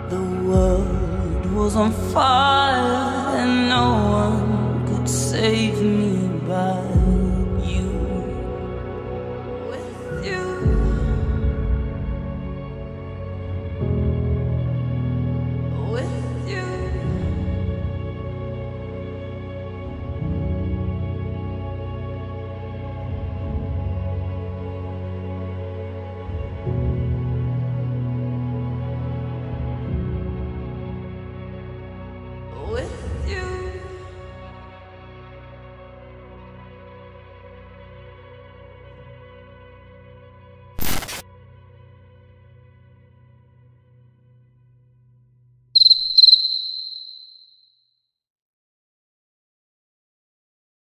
The world was on fire and no one could save me but you. With you, with you. With